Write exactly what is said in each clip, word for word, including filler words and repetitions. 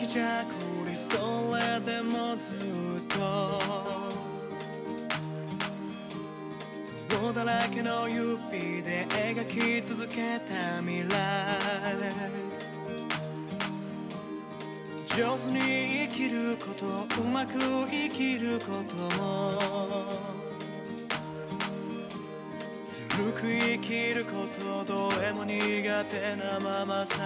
じゃくりそれでもずっと泥だらけの指で描き続けた未来上手に生きることうまく生きることもずるく生きることどれも苦手なままさ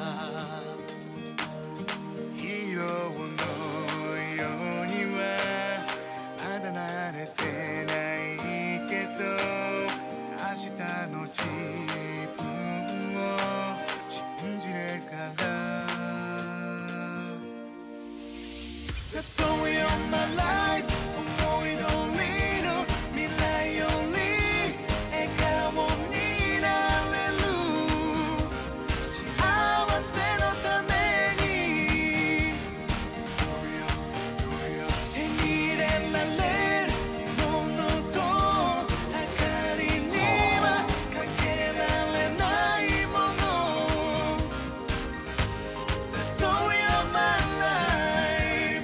ヒーローのようにはまだ慣れてないけど明日の自分を信じれるから The story of my life 思い通りの未来より笑顔になれる幸せのために手に入れられるものと明かりにはかけられないもの The story of my life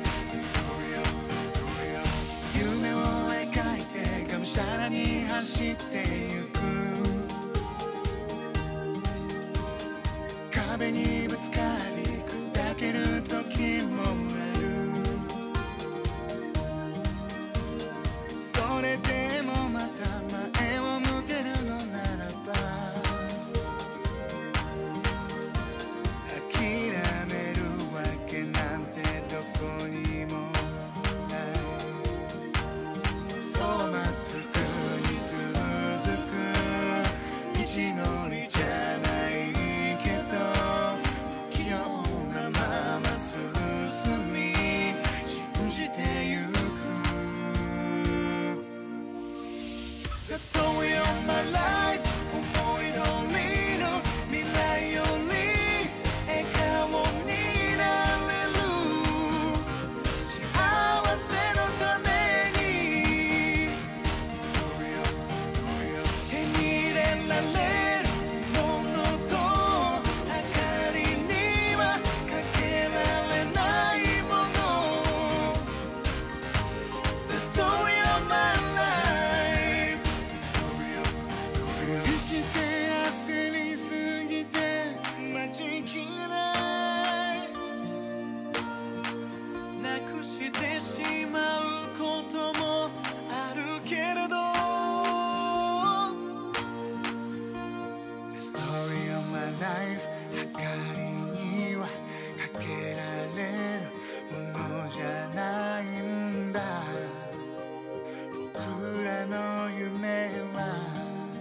夢を描いてがむしゃらに走ってゆく壁にぶつかり砕ける時もあるそれでもまた前を向けるのならば諦めるわけなんてどこにもないそうまっすぐに続く道のりじゃないけど不器用なまま進み信じてゆく The story of my life 思い通りの未来より笑顔になれる幸せのために手に入れられるものと明かりにはかけられないもの The story of my life 無理して焦りすぎて待ちきれないなくしてしまうこともあるけれど The story of my life 明かりにはかけられるものじゃないんだ僕らの夢は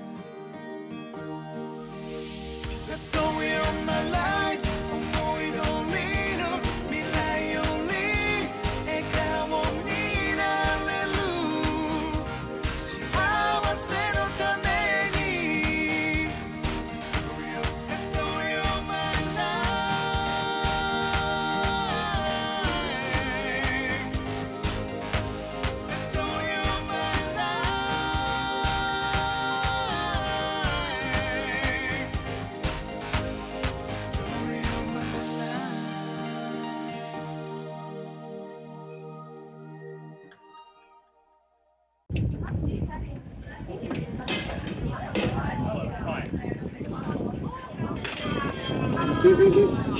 The story of my life 思い通りの未来より笑顔になれる幸せのために The story of my life The story of my life The story of my life Thank you.